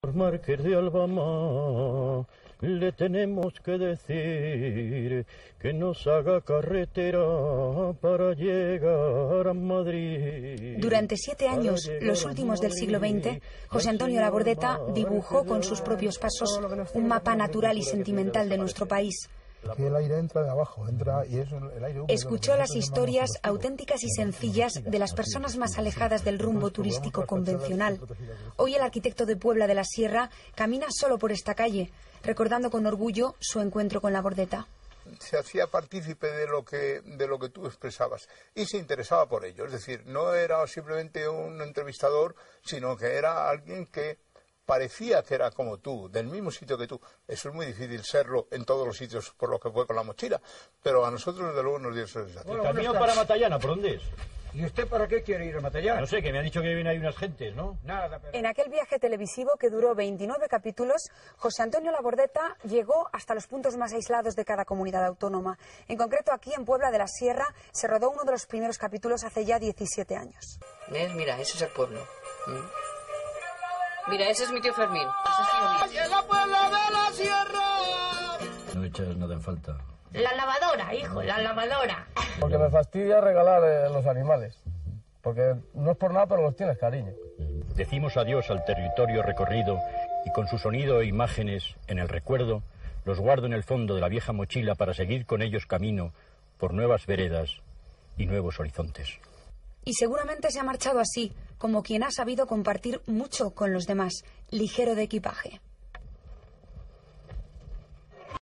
Márquez de Albamá, le tenemos que decir que nos haga carretera para llegar a Madrid. Durante 7 años, los últimos del siglo XX, José Antonio Labordeta dibujó con sus propios pasos un mapa natural y sentimental de nuestro país. Aquí el aire entra de abajo, y es el aire húmedo. Escuchó las historias auténticas y sencillas de las personas más alejadas del rumbo turístico convencional. Hoy el arquitecto de Puebla de la Sierra camina solo por esta calle, recordando con orgullo su encuentro con Labordeta. Se hacía partícipe de lo que tú expresabas y se interesaba por ello. Es decir, no era simplemente un entrevistador, sino que era alguien que parecía que era como tú, del mismo sitio que tú. Eso es muy difícil serlo en todos los sitios por lo que fue con la mochila, pero a nosotros desde luego nos dio esa sensación. ¿El camino para Matallana, por dónde es? ¿Y usted para qué quiere ir a Matallana? No sé, que me han dicho que vienen ahí unas gentes, ¿no? Nada, pero... En aquel viaje televisivo que duró 29 capítulos, José Antonio Labordeta llegó hasta los puntos más aislados de cada comunidad autónoma. En concreto, aquí en Puebla de la Sierra se rodó uno de los primeros capítulos hace ya 17 años. ¿Ves? Mira, ese es el pueblo. Mira, ese es mi tío Fermín. No echas nada en falta. La lavadora, hijo, la lavadora. Porque me fastidia regalar los animales. Porque no es por nada, pero los tienes cariño. Decimos adiós al territorio recorrido y con su sonido e imágenes en el recuerdo los guardo en el fondo de la vieja mochila para seguir con ellos camino por nuevas veredas y nuevos horizontes. Y seguramente se ha marchado así, como quien ha sabido compartir mucho con los demás, ligero de equipaje.